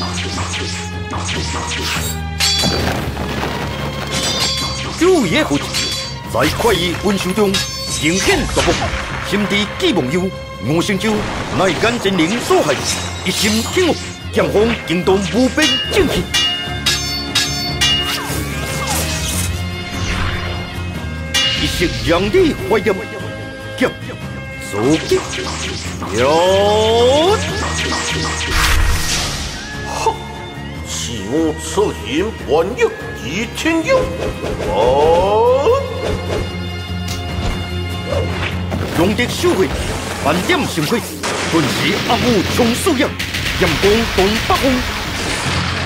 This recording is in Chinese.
主野父在快意温柔中呈现大幕，心知寄望有吴成洲乃眼真灵所害，一心挺恶，剑锋惊动无边正气。一息让你怀念，剑足击有。 哼！弃我此言万有倚天有。 用得手会，万点心亏，顿时阿虎冲素阳，阳光动北风。